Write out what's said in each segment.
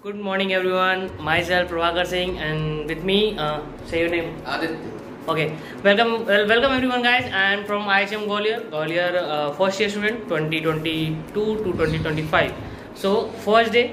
Good morning, everyone. Myself Prabhakar Singh, and with me, say your name. Aditya. Okay. Welcome everyone, guys. I am from IHM Gwalior, first year student, 2022 to 2025. So first day,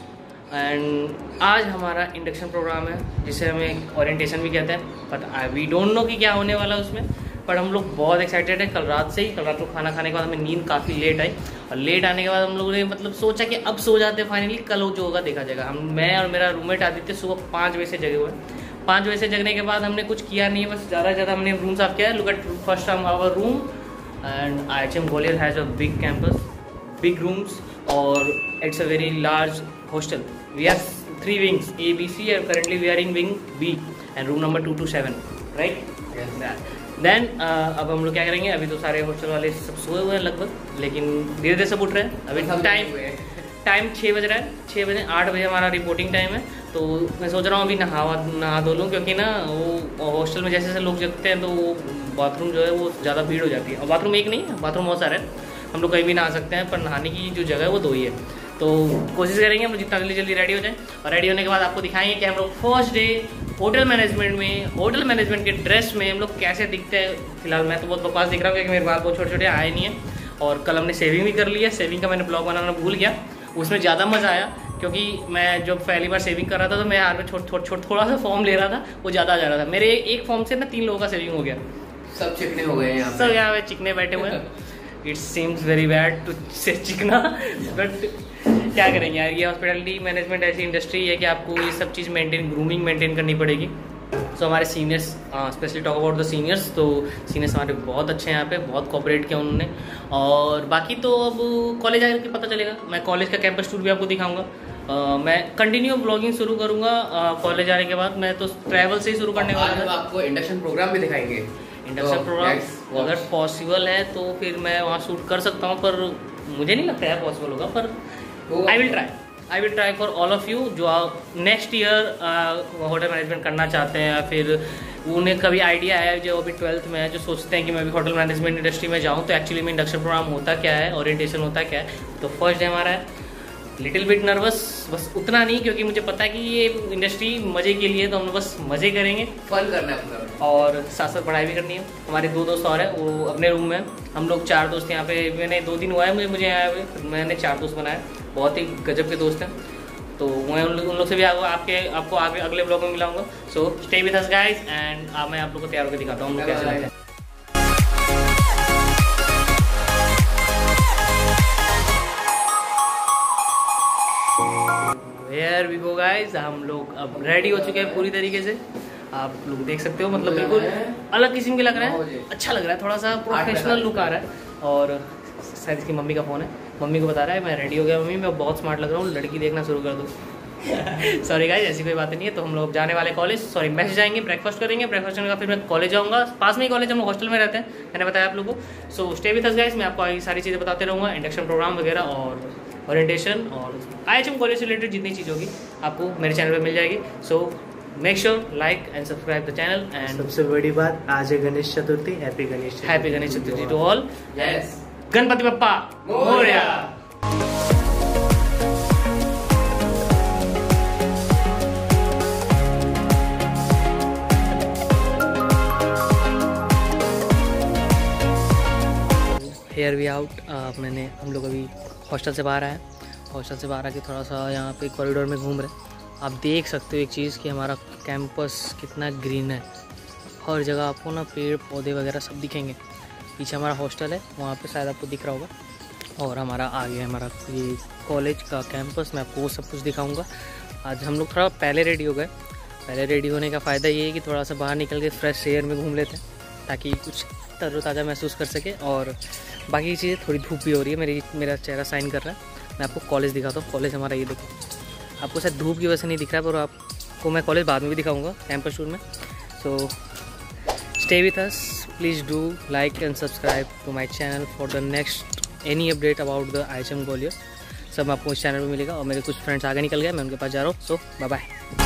and आज हमारा induction programme है, जिसे हमें orientation भी कहते हैं. But we don't know कि क्या होने वाला है उसमें. पर हम लोग बहुत एक्साइटेड है. कल रात को खाना खाने के बाद हमें नींद काफ़ी लेट आई, और लेट आने के बाद हम लोगों ने मतलब सोचा कि अब सो जाते हैं फाइनली, कल जो होगा देखा जाएगा. मैं और मेरा रूममेट आदित्य सुबह 5 बजे से जगे हुए हैं. 5 बजे से जगने के बाद हमने कुछ किया नहीं है, बस ज़्यादा से ज़्यादा हमने रूम साफ किया है. Look at first our room, and IHM Gwalior has a big campus, big rooms, और it's a very large hostel. We have 3 wings A, B, C, and currently we are in wing B and room number 227, right? Yes. Then अब हम लोग क्या करेंगे, अभी तो सारे hostel वाले सब सोए हुए हैं लगभग, लेकिन धीरे धीरे सब उठ रहे हैं. अभी टाइम 6 बज रहा है. 6 बजे 8 बजे हमारा रिपोर्टिंग टाइम है. तो मैं सोच रहा हूँ अभी नहा धो लूँ, क्योंकि ना वो हॉस्टल में जैसे जैसे लोग जगते हैं तो वो बाथरूम जो है वो ज़्यादा भीड़ हो जाती है. और बाथरूम एक नहीं है, बाथरूम बहुत सारे हैं. हम लोग कहीं भी नहा सकते हैं, पर नहाने की जो जगह है वो 2 ही है. तो कोशिश करेंगे हम लोग जितना जल्दी रेडी हो जाएं, और रेडी होने के बाद आपको दिखाएंगे कि हम लोग फर्स्ट डे होटल मैनेजमेंट के ड्रेस में हम लोग कैसे दिखते हैं. फिलहाल मैं तो बहुत बकवास दिख रहा हूँ, क्योंकि मेरे बाल बहुत छोटे छोटे आए नहीं है. और कल हमने सेविंग भी कर ली है. सेविंग का मैंने ब्लॉग बनाना भूल गया, उसमें ज़्यादा मज़ा आया, क्योंकि मैं जब पहली बार सेविंग कर रहा था तो मैं हाथ में थोड़ा सा फॉर्म ले रहा था, वो ज़्यादा आ जा रहा था. मेरे एक फॉर्म से ना 3 लोगों का सेविंग हो गया. सब चिकने हो गए हैं, सब यहाँ पे चिकने बैठे हुए हैं. It seems very bad to say चिकना, बट क्या करेंगे यार, ये हॉस्पिटलिटी मैनेजमेंट ऐसी इंडस्ट्री है कि आपको ये सब चीज़ ग्रूमिंग मेंटेन करनी पड़ेगी. सो हमारे seniors, specially talk about the seniors, तो सीनियर्स हमारे बहुत अच्छे हैं यहाँ पे, बहुत कोऑपरेट किया उन्होंने. और बाकी तो अब कॉलेज आकर के पता चलेगा. मैं कॉलेज का कैंपस टूर भी आपको दिखाऊंगा. मैं कंटिन्यू ब्लॉगिंग शुरू करूँगा कॉलेज आने के बाद. मैं तो ट्रैवल से ही शुरू करने वाला हूँ. आपको इंडक्शन प्रोग्राम भी दिखाएंगे. इंडक्शन प्रोग्राम अगर पॉसिबल है तो फिर मैं वहाँ शूट कर सकता हूँ, पर मुझे नहीं लगता है पॉसिबल होगा. पर I will try for all of you जो नेक्स्ट ईयर होटल मैनेजमेंट करना चाहते हैं, या फिर उन्हें कभी आइडिया है जो अभी 12th में है, जो सोचते हैं कि मैं भी होटल मैनेजमेंट इंडस्ट्री में जाऊं. तो एक्चुअली में इंडक्शन प्रोग्राम होता क्या है, ओरिएंटेशन होता क्या है. तो फर्स्ट डे हमारा है. लिटिल बिट नर्वस, बस उतना नहीं, क्योंकि मुझे पता है कि ये इंडस्ट्री मज़े के लिए, तो हम लोग बस मज़े करेंगे, फन करना है अपना, और साथ साथ पढ़ाई भी करनी है. हमारे 2 दोस्त और हैं, वो अपने रूम में. हम लोग 4 दोस्त यहाँ पे. मैंने 2 दिन हुआ है मुझे आए हुए, मैंने 4 दोस्त बनाए. बहुत ही गजब के दोस्त हैं. तो मैं उन लोग से भी आपको आगे अगले ब्लॉग में मिलाऊंगा. So stay with us guys, and मैं आप लोग को तैयार होकर दिखाता हूँ हम लोग कैसे लगते हैं. Here we go guys, हम लोग अब रेडी हो चुके हैं पूरी तरीके से. आप लोग देख सकते हो, मतलब बिल्कुल अलग किस्म के लग रहे हैं. अच्छा लग रहा है, थोड़ा सा प्रोफेशनल लुक आ रहा है. और शायद इसकी मम्मी का फ़ोन है, मम्मी को बता रहा है मैं रेडी हो गया मम्मी, मैं बहुत स्मार्ट लग रहा हूँ, लड़की देखना शुरू कर दो. सॉरी गाइस, ऐसी कोई बात नहीं है. तो हम लोग जाने वाले कॉलेज, मैस जाएंगे, ब्रेकफास्ट करेंगे. ब्रेकफास्ट करने का फिर मैं कॉलेज जाऊँगा. पास में ही कॉलेज, हम लोग हॉस्टल में रहते हैं, मैंने बताया आप लोगों को. So stay with us guys, मैं आपको ये सारी चीज़ें बताते रहूँगा, इंडक्शन प्रोग्राम वगैरह और ओरिएंटेशन और IHM Gwalior से रिलेटेड जितनी चीज़ होगी आपको मेरे चैनल पे मिल जाएगी. So make sure like and subscribe the channel. And सबसे बड़ी बात, आज है Ganesh Chaturthi. Happy Ganesh Chaturthi to all. Yes, Ganpati Bappa Morya. Here we out. हम लोग अभी हॉस्टल से बाहर आए. हॉस्टल से बाहर आके थोड़ा सा यहाँ पे कॉरिडोर में घूम रहे. आप देख सकते हो एक चीज़ कि हमारा कैंपस कितना ग्रीन है. हर जगह आपको ना पेड़ पौधे वगैरह सब दिखेंगे. पीछे हमारा हॉस्टल है, वहाँ पे शायद आपको दिख रहा होगा. और हमारा आगे हमारा ये कॉलेज का कैंपस, मैं आपको वो सब कुछ दिखाऊँगा. आज हम लोग थोड़ा पहले रेडी हो गए. पहले रेडी होने का फ़ायदा ये है कि थोड़ा सा बाहर निकल के फ्रेश एयर में घूम लेते हैं, ताकि कुछ तरोताज़ा महसूस कर सके. और बाकी चीज़ें, थोड़ी धूप भी हो रही है, मेरा चेहरा साइन कर रहा है. मैं आपको कॉलेज दिखाता हूँ. कॉलेज हमारा ये देखो, आपको शायद धूप की वजह से नहीं दिख रहा है, पर आपको मैं कॉलेज बाद में भी दिखाऊंगा कैंपस टूर में. So stay with us, please do like and subscribe to my channel for the next any update about the IHM Gwalior. सब आपको इस चैनल पर मिलेगा. और मेरे कुछ फ्रेंड्स आगे निकल गए, मैं उनके पास जा रहा हूँ. So bye bye.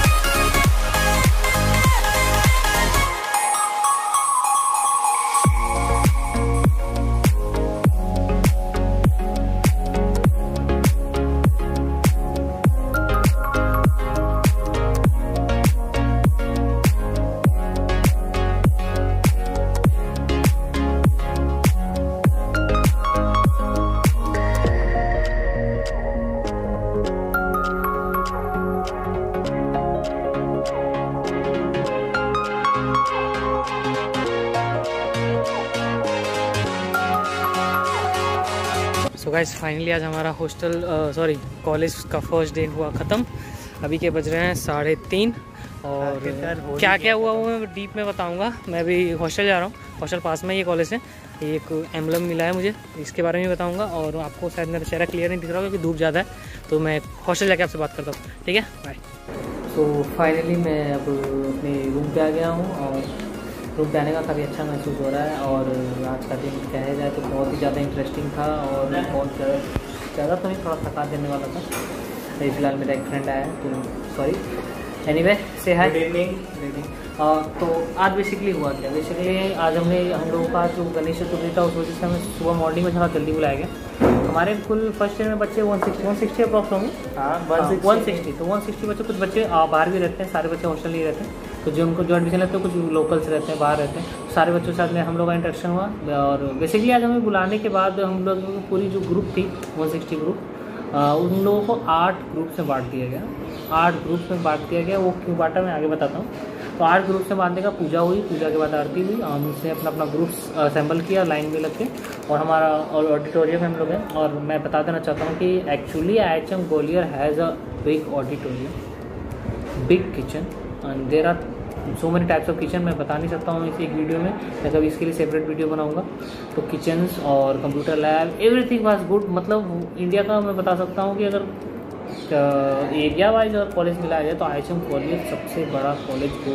तो गाइस फाइनली आज हमारा कॉलेज का फर्स्ट डे हुआ ख़त्म। अभी के बज रहे हैं 3:30 और क्या क्या हुआ वो मैं डीप में बताऊंगा। मैं अभी हॉस्टल जा रहा हूँ, हॉस्टल पास में ये कॉलेज है। एक एम्बलम मिला है मुझे, इसके बारे में बताऊंगा। और आपको शायद मेरा चेहरा क्लियर नहीं दिख रहा क्योंकि धूप ज़्यादा है, तो मैं हॉस्टल जाके आपसे बात करता हूँ, ठीक है। बाय। तो फाइनली मैं अब अपने रूम पे आ गया हूँ और रूम पे आने का काफ़ी अच्छा महसूस हो रहा है। और आज का दिन कहा जाए तो बहुत ही ज़्यादा इंटरेस्टिंग था और बहुत ज़्यादा तो नहीं, थोड़ा थका देने वाला था। अभी फिलहाल मेरा एक फ्रेंड आया है, तो सॉरी। एनीवे से हाय। Good evening. तो आज बेसिकली हुआ क्या, बेसिकली आज हम लोगों का जो गणेश चतुर्थी था उस वजह से हमें सुबह मॉर्निंग में थोड़ा जल्दी बुलाया गया। हमारे कुल फर्स्ट ईयर में बच्चे 160 अप्रॉक्स होंगे। 160 तो 160 बच्चे, कुछ बच्चे बाहर भी रहते हैं, सारे बच्चे हॉस्टल नहीं रहते हैं। तो जो उनको जो एडमिशन लेते हैं कुछ लोकल्स रहते हैं, बाहर रहते हैं। सारे बच्चों के साथ में हम लोग का इंटरेक्शन हुआ। और बेसिकली आज हमें बुलाने के बाद हम लोग पूरी जो ग्रुप थी 160 ग्रुप, उन लोगों को 8 ग्रुप में बांट दिया गया। 8 ग्रुप में बांट दिया गया। वो क्यों बांटा मैं आगे बताता हूँ। तो 8 ग्रुप से बांटने का पूजा हुई, पूजा के बाद आरती हुई। हमने अपना ग्रुप असेंबल किया लाइन में लग के, और हमारा ऑडिटोरियम हम लोग हैं। और मैं बता देना चाहता हूँ कि actually IHM Gwalior has a big auditorium, big kitchen, and there are so many types of kitchen. मैं बता नहीं सकता हूँ इस एक वीडियो में, मैं कभी इसके लिए सेपरेट वीडियो बनाऊंगा। तो किचन्स और computer lab, everything was good. मतलब इंडिया का मैं बता सकता हूँ कि अगर एरिया वाइज अगर कॉलेज मिलाया जाए तो IHM ग्वालियर सबसे बड़ा कॉलेज हो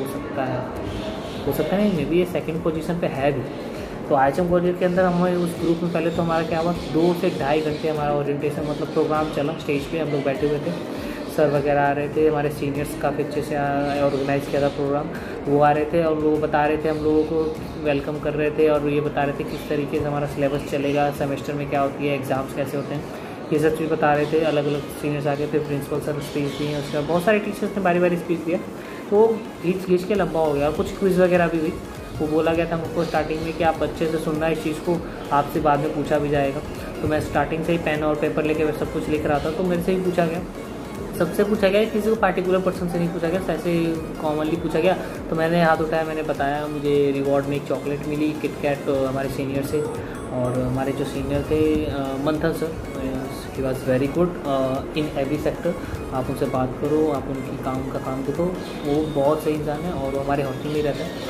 सकता है नहीं, मे बी ये सेकंड पोजीशन पे है भी। तो IHM ग्वालियर के अंदर हमें उस ग्रुप में पहले तो हमारा क्या हुआ, 2 से ढाई घंटे हमारा ओरिएंटेशन मतलब प्रोग्राम चला। स्टेज पे हम लोग बैठे हुए थे, सर वगैरह आ रहे थे, हमारे सीनियर्स काफ़ी अच्छे से ऑर्गेनाइज़ किया था प्रोग्राम। वो आ रहे थे और वो बता रहे थे, हम लोगों को वेलकम कर रहे थे और ये बता रहे थे किस तरीके से हमारा सिलेबस चलेगा, सेमेस्टर में क्या होती है, एग्ज़ाम्स कैसे होते हैं, ये सब चीज़ बता रहे थे। अलग अलग सीनियर्स आ गए थे, प्रिंसिपल सर स्पीच दी, उसके बाद बहुत सारे टीचर्स ने बारी बारी स्पीच दिया। तो खींच के लंबा हो गया। और कुछ क्विज़ वगैरह भी हुई। वो बोला गया था हमको स्टार्टिंग में कि आप अच्छे से सुनना इस चीज़ को, आपसे बाद में पूछा भी जाएगा। तो मैं स्टार्टिंग से ही पेन और पेपर लेके सब कुछ लिख रहा था, तो मेरे से ही पूछा गया, सबसे पूछा गया, किसी को पार्टिकुलर पर्सन से नहीं पूछा गया, ऐसे कॉमनली पूछा गया। तो मैंने हाथ उठाया, मैंने बताया मुझे रिवॉर्ड में एक चॉकलेट मिली किटकैट हमारे सीनियर से। और हमारे जो सीनियर थे Manthan sir, he was very good in every sector. आप उनसे बात करो, आप उनकी काम देखो, वो बहुत सही इंसान है और वो हमारे हॉस्टल में रहता है।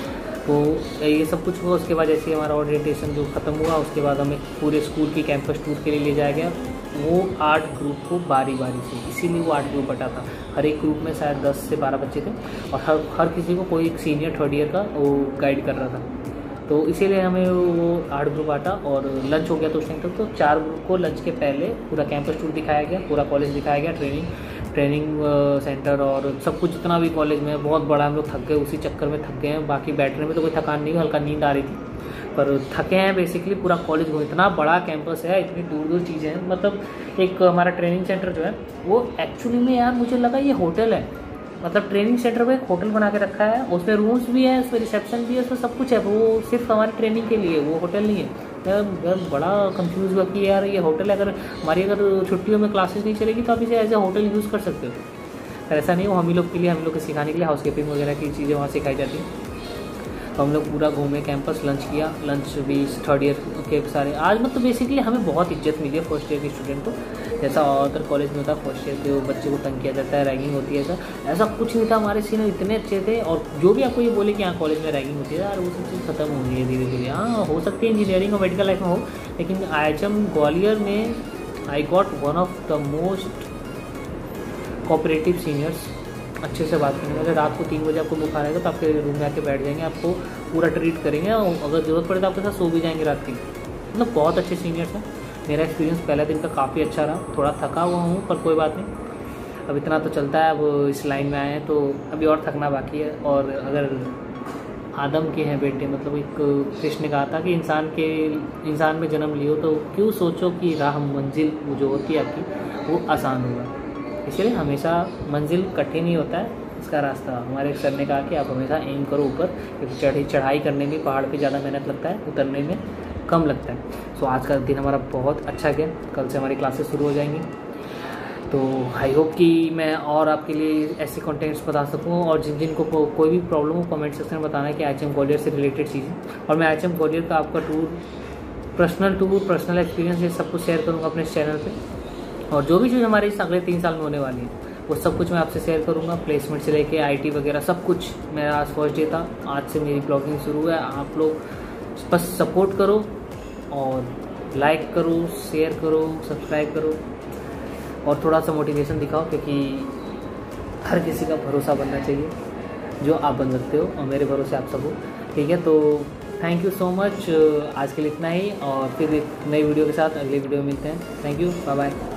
तो ये सब कुछ हुआ। उसके बाद जैसे हमारा ओरिएंटेशन जो ख़त्म हुआ, उसके बाद हमें पूरे स्कूल की कैंपस टूर के लिए ले जाया गया। वो 8 ग्रुप को बारी बारी से, इसीलिए वो 8 ग्रुप बटा था। हर एक ग्रुप में शायद 10 से 12 बच्चे थे और हर किसी को कोई एक सीनियर 3rd ईयर का वो गाइड कर रहा था। तो इसीलिए हमें वो 8 ग्रुप बांटा और लंच हो गया। तो उस टाइम तक तो 4 ग्रुप को लंच के पहले पूरा कैंपस टूर दिखाया गया, पूरा कॉलेज दिखाया गया, ट्रेनिंग सेंटर और सब कुछ जितना भी कॉलेज में बहुत बड़ा। हम लोग थक गए, उसी चक्कर में थक गए हैं। बाकी बैठने में तो कोई थकान नहीं, हल्का नींद आ रही थी, पर थके हैं बेसिकली। पूरा कॉलेज को, इतना बड़ा कैंपस है, इतनी दूर दूर चीज़ें हैं। मतलब एक हमारा ट्रेनिंग सेंटर जो है वो एक्चुअली में यार मुझे लगा ये होटल है। मतलब ट्रेनिंग सेंटर में एक होटल बना के रखा है, उसमें रूम्स भी है, उसमें रिसेप्शन भी है, उसमें सब कुछ है। वो सिर्फ हमारी ट्रेनिंग के लिए, वो होटल नहीं है। मैं बड़ा कंफ्यूज हुआ कि यार ये होटल है, अगर हमारी अगर छुट्टियों में क्लासेस नहीं चलेगी तो आप इसे एज ए होटल यूज़ कर सकते हो। पर ऐसा नहीं, वो हम ही लोग के लिए, हम लोग को सिखाने के लिए हाउसकीपिंग वगैरह की चीज़ें वहाँ सिखाई जाती हैं। तो हम लोग पूरा घूमे कैंपस, लंच किया। लंच भी 3rd ईयर के सारे आज मतलब बेसिकली हमें बहुत इज्जत मिली है फर्स्ट ईयर के स्टूडेंट को। जैसा अदर कॉलेज में होता है फर्स्ट ईयर के वो बच्चे को तंग किया जाता है, रैगिंग होती है, ऐसा कुछ नहीं था। हमारे सीनियर इतने अच्छे थे। और जो भी आपको ये बोले कि यहाँ कॉलेज में रैगिंग होती है, यार वो सब चीज़ खत्म हो रही है धीरे धीरे। हाँ हो सकती है इंजीनियरिंग और मेडिकल लाइफ में हो, लेकिन IHM ग्वालियर में I got one of the most cooperative seniors. अच्छे से बात करेंगे। अगर रात को 3 बजे आपको बुखार आएगा तो आपके रूम में आके बैठ जाएंगे, आपको पूरा ट्रीट करेंगे और अगर ज़रूरत पड़े तो आपके साथ सो भी जाएंगे रात की। मतलब बहुत अच्छे सीनियर्स हैं। मेरा एक्सपीरियंस पहले दिन का काफ़ी अच्छा रहा। थोड़ा थका हुआ हूँ पर कोई बात नहीं, अब इतना तो चलता है। अब इस लाइन में आए हैं तो अभी और थकना बाकी है। और अगर आदम के हैं बेटे, मतलब एक कृष्ण ने कहा था कि इंसान में जन्म लियो तो क्यों सोचो कि राह मंजिल जो होती है आपकी वो आसान होगा। इसलिए हमेशा मंजिल कठिन ही होता है, इसका रास्ता। हमारे सर ने कहा कि आप हमेशा एम करो ऊपर, क्योंकि चढ़ाई करने में पहाड़ पे ज़्यादा मेहनत लगता है, उतरने में कम लगता है। सो आज का दिन हमारा बहुत अच्छा गया। कल से हमारी क्लासेस शुरू हो जाएंगी। तो आई होप कि मैं और आपके लिए ऐसे कंटेंट्स बता सकूं। और जिनको कोई भी प्रॉब्लम हो कमेंट सेक्शन में बताना है कि IHM ग्वालियर से रिलेटेड चीज़ें। और मैं IHM ग्वालियर का आपका tour personal tour, personal experience, ये सब कुछ शेयर करूँगा अपने चैनल पे। और जो भी चीज़ हमारी इस अगले 3 साल में होने वाली है वो सब कुछ मैं आपसे शेयर करूँगा। प्लेसमेंट से लेके IT वगैरह सब कुछ। मेरा आज फर्स्ट डे था, आज से मेरी ब्लॉगिंग शुरू है। आप लोग बस सपोर्ट करो और लाइक करो, शेयर करो, सब्सक्राइब करो और थोड़ा सा मोटिवेशन दिखाओ, क्योंकि हर किसी का भरोसा बनना चाहिए जो आप बन सकते हो, और मेरे भरोसे आप सब हो। ठीक है, तो थैंक यू सो मच। आज के लिए इतना ही, और फिर एक नई वीडियो के साथ अगले वीडियो में मिलते हैं। Thank you, bye bye.